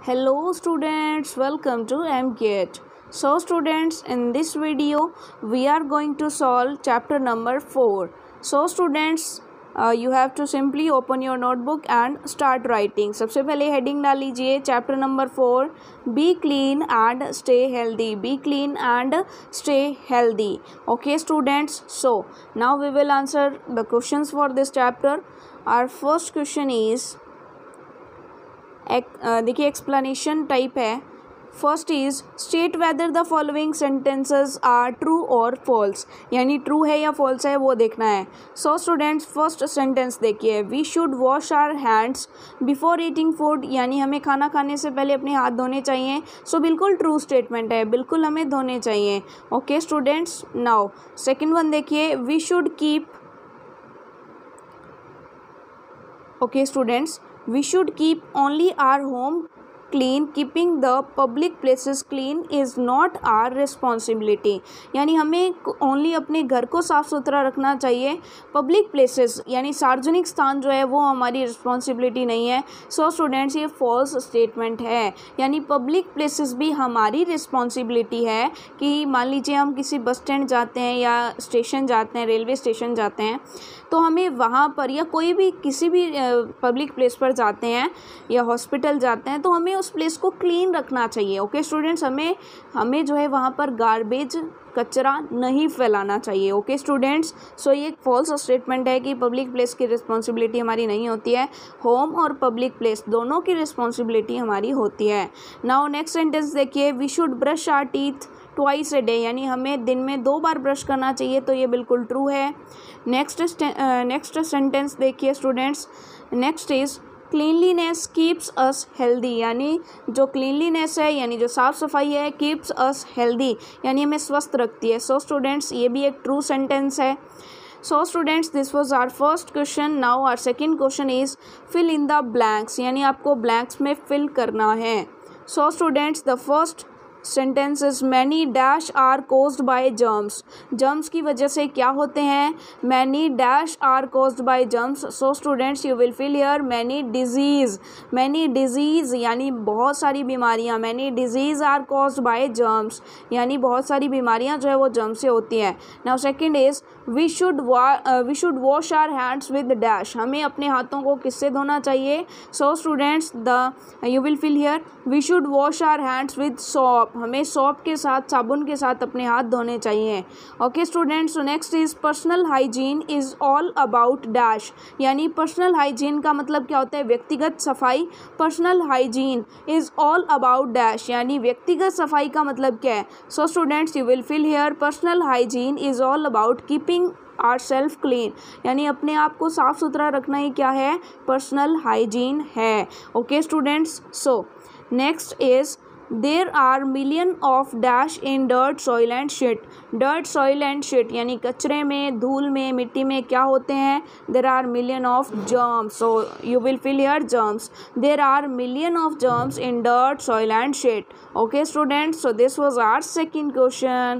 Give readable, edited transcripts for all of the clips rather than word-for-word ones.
Hello students, welcome to MCAT. So students, in this video we are going to solve chapter number 4. So students, you have to simply open your notebook and start writing. सबसे पहले heading डाल लीजिए chapter number 4, be clean and stay healthy. Be clean and stay healthy. Okay students, so now we will answer the questions for this chapter. Our first question is देखिए explanation type है. First is state whether the following sentences are true और false, यानी true है या false है वो देखना है. सो स्टूडेंट्स, फर्स्ट सेंटेंस देखिए, we should wash our hands before eating food, यानी हमें खाना खाने से पहले अपने हाथ धोने चाहिए. सो बिल्कुल ट्रू स्टेटमेंट है, बिल्कुल हमें धोने चाहिए. Okay students, now second one देखिए, we should keep. Okay students, we should keep only our home clean. Keeping the public places clean is not our responsibility, यानी हमें ओनली अपने घर को साफ़ सुथरा रखना चाहिए. पब्लिक प्लेसेस यानी सार्वजनिक स्थान जो है वो हमारी रिस्पॉन्सिबिलिटी नहीं है. सो स्टूडेंट्स, ये फॉल्स स्टेटमेंट है, यानी पब्लिक प्लेसेस भी हमारी रिस्पॉन्सिबिलिटी है. कि मान लीजिए हम किसी बस स्टैंड जाते हैं या स्टेशन जाते हैं, रेलवे स्टेशन जाते हैं, तो हमें वहाँ पर या कोई भी किसी भी पब्लिक प्लेस पर जाते हैं या हॉस्पिटल जाते हैं तो हमें उस प्लेस को क्लीन रखना चाहिए. ओके स्टूडेंट्स, हमें जो है वहाँ पर गार्बेज कचरा नहीं फैलाना चाहिए. ओके स्टूडेंट्स, सो ये एक फॉल्स स्टेटमेंट है कि पब्लिक प्लेस की रिस्पॉन्सिबिलिटी हमारी नहीं होती है. होम और पब्लिक प्लेस दोनों की रिस्पॉन्सिबिलिटी हमारी होती है. नाउ नेक्स्ट सेंटेंस देखिए, we should brush our teeth twice a day, यानी हमें दिन में 2 बार ब्रश करना चाहिए, तो ये बिल्कुल ट्रू है. नेक्स्ट सेंटेंस देखिए students, next is cleanliness keeps us healthy, यानी जो क्लीनलीनेस है यानी जो साफ़ सफाई है, कीप्स अस हेल्दी यानी हमें स्वस्थ रखती है. सो स्टूडेंट्स, ये भी एक ट्रू सेंटेंस है. So students, this was our first question. Now our second question is fill in the blanks, यानी आपको ब्लैंक्स में फिल करना है. So students, the first sentences, many dash are caused by germs. Germs की वजह से क्या होते हैं? Many dash are caused by germs. So students, you will fill here many diseases. Many diseases यानी बहुत सारी बीमारियां. Many diseases are caused by germs, यानी बहुत सारी बीमारियां जो है वो जर्म से होती हैं. Now second is we should wash our hands with dash. हमें अपने हाथों को किससे धोना चाहिए? So students, you will fill here we should wash our hands with soap. हमें सॉप के साथ, साबुन के साथ अपने हाथ धोने चाहिए. Okay students, so next is personal hygiene is all about dash, यानी पर्सनल हाइजीन का मतलब क्या होता है? व्यक्तिगत सफाई. Personal hygiene is all about dash, यानी व्यक्तिगत सफाई का मतलब क्या है? So students, you will fill here personal hygiene is all about keeping our self clean, यानी अपने आप को साफ़ सुथरा रखना ही क्या है? पर्सनल हाइजीन है. Okay students, so next is there are million of dash in dirt soil and shit. Dirt soil and shit यानी कचरे में, धूल में, मिट्टी में क्या होते हैं? There are million of germs. So you will fill here germs. There are million of germs in dirt soil and shit. Okay students, so this was our second question.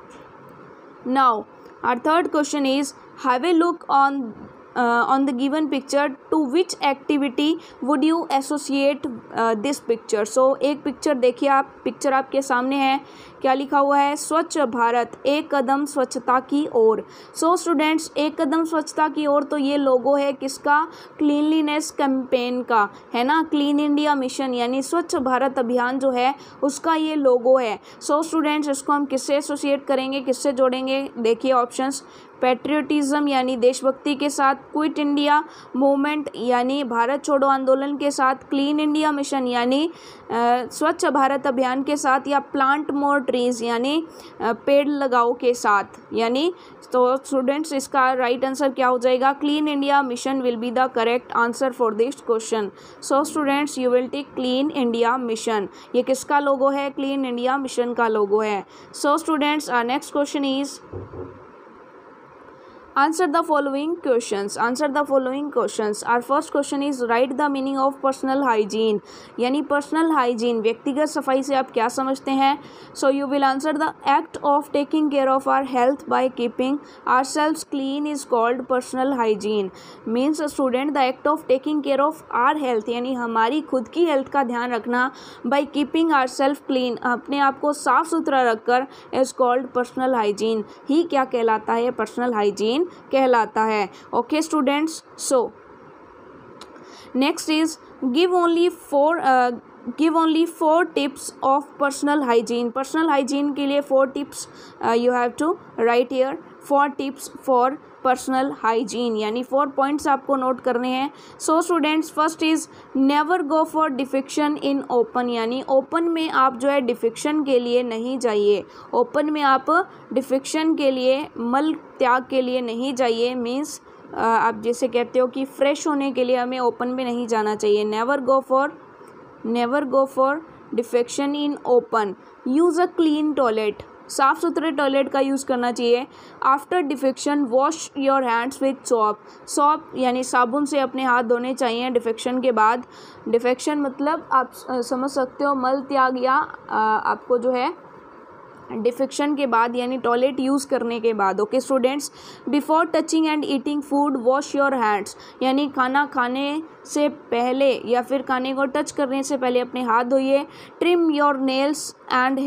Now our third question is, have a look on the given picture. To which activity would you associate this picture? So एक picture देखिए आप, picture आपके सामने है. क्या लिखा हुआ है? स्वच्छ भारत, एक कदम स्वच्छता की ओर. सो स्टूडेंट्स, एक कदम स्वच्छता की ओर, तो ये लोगो है किसका? क्लीनलीनेस कैंपेन का, है ना? क्लीन इंडिया मिशन यानी स्वच्छ भारत अभियान जो है उसका ये लोगो है. सो स्टूडेंट्स, इसको हम किससे एसोसिएट करेंगे, किससे जोड़ेंगे? देखिए ऑप्शंस, पैट्रियोटिज्म यानी देशभक्ति के साथ, क्विट इंडिया मूवमेंट यानी भारत छोड़ो आंदोलन के साथ, क्लीन इंडिया मिशन यानी स्वच्छ भारत अभियान के साथ, या प्लांट मोर ट्रीज यानी पेड़ लगाओ के साथ. यानी तो स्टूडेंट्स, इसका राइट आंसर क्या हो जाएगा? Clean India mission will be the correct answer for this question. So students, you will take clean India mission. ये किसका लोगो है? क्लीन इंडिया मिशन का लोगो है. So students, our next question is Answer the following questions. Answer the following questions. Our first question is write the meaning of personal hygiene. यानी personal hygiene व्यक्तिगत सफाई से आप क्या समझते हैं? So you will answer the act of taking care of our health by keeping ourselves clean is called personal hygiene. Means student, the act of taking care of our health यानी हमारी खुद की हेल्थ का ध्यान रखना by keeping ourselves clean अपने आप को साफ सुथरा रखकर is called personal hygiene ही क्या कहलाता है? personal hygiene कहलाता है. Okay students, so next is give only four tips of personal hygiene. Personal hygiene के लिए 4 tips you have to write here. 4 tips for personal hygiene यानी 4 पॉइंट्स आपको note करने हैं. So students, first is never go for defecation in open यानी open में आप जो है डिफेक्शन के लिए नहीं जाइए. ओपन में आप डिफेक्शन के लिए, मल त्याग के लिए नहीं जाइए. मीन्स आप जैसे कहते हो कि फ्रेश होने के लिए हमें ओपन में नहीं जाना चाहिए. Never go for defecation in open. Use a clean toilet. साफ़ सुथरे टॉयलेट का यूज़ करना चाहिए. After defecation wash your hands with soap यानी साबुन से अपने हाथ धोने चाहिए डिफेक्शन के बाद. डिफेक्शन मतलब आप समझ सकते हो मल त्याग या आपको जो है डिफेक्शन के बाद यानी टॉयलेट यूज़ करने के बाद. Okay students, before touching and eating food wash your hands यानी खाना खाने से पहले या फिर खाने को टच करने से पहले अपने हाथ धोइए. Trim your nails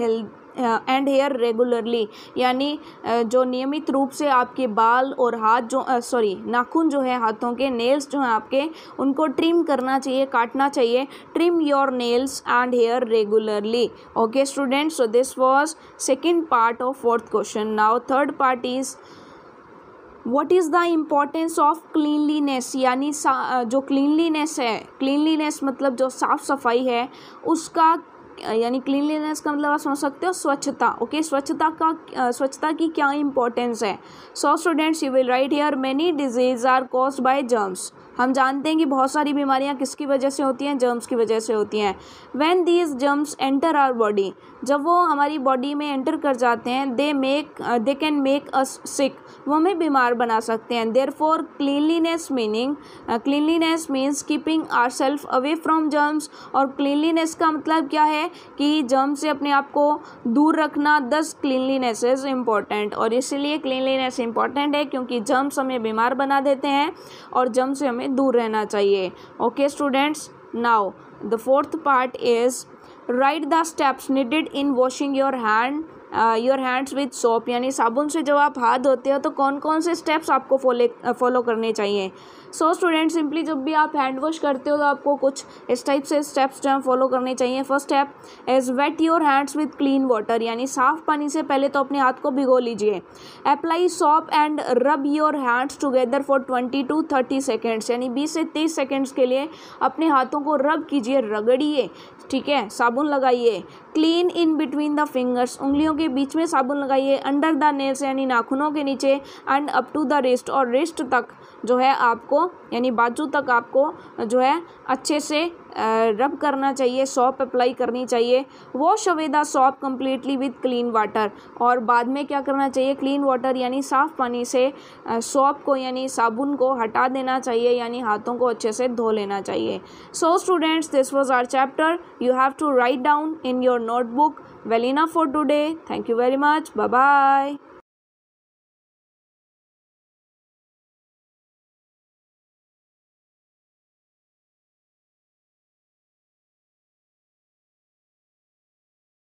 and hair regularly यानी जो नियमित रूप से आपके बाल और हाथ जो नाखून जो है हाथों के, नेल्स जो हैं आपके, उनको ट्रिम करना चाहिए, काटना चाहिए. Trim your nails and hair regularly. Okay students, so this was second part of 4th question. Now third part is what is the importance of cleanliness यानी जो क्लीनलीनेस है, क्लीनलीनेस मतलब जो साफ़ सफाई है उसका यानी क्लीनलीनेस का मतलब आप समझ सकते हो स्वच्छता. ओके, स्वच्छता की क्या इंपॉर्टेंस है. So students, you will write here many diseases are caused by germs. हम जानते हैं कि बहुत सारी बीमारियां किसकी वजह से होती हैं? जर्म्स की वजह से होती हैं. When these germs enter our body, जब वो हमारी बॉडी में एंटर कर जाते हैं, दे कैन मेक अस सिक, वो हमें बीमार बना सकते हैं. Therefore cleanliness means keeping ourselves away from germs. और क्लीनलीनेस का मतलब क्या है कि जर्म से अपने आप को दूर रखना. दस क्लीनलीनेस इज इम्पॉर्टेंट. और इसीलिए क्लीनलीनेस इम्पॉर्टेंट है क्योंकि जर्म्स हमें बीमार बना देते हैं और जर्म से हमें दूर रहना चाहिए. Okay students, now the 4th part is write the steps needed in washing your hands with soap यानी साबुन से जब आप हाथ धोते हो तो कौन कौन से स्टेप्स आपको फॉलो करने चाहिए. सो स्टूडेंट, सिंपली जब भी आप हैंड वॉश करते हो तो आपको कुछ इस टाइप से स्टेप्स जो है फॉलो करने चाहिए. First step is wet your hands with clean water यानी साफ़ पानी से पहले तो अपने हाथ को भिगो लीजिए. Apply soap and rub your hands together for 20 to 30 seconds यानी 20 से 30 सेकेंड्स के लिए अपने हाथों को रब कीजिए, रगड़िए. ठीक है, साबुन लगाइए. Clean in between the fingers, उंगलियों के बीच में साबुन लगाइए. अंडर द नेल्स यानी नाखूनों के नीचे. And up to the wrist, और रिस्ट तक जो है आपको यानी बाजू तक आपको जो है अच्छे से रब करना चाहिए, सॉप अप्लाई करनी चाहिए. Wash away the soap completely with clean water, और बाद में क्या करना चाहिए? क्लीन वाटर यानी साफ़ पानी से सॉप को यानी साबुन को हटा देना चाहिए यानी हाथों को अच्छे से धो लेना चाहिए. So students, this was our chapter. You have to write down in your notebook. Well enough for today. Thank you very much. Bye bye.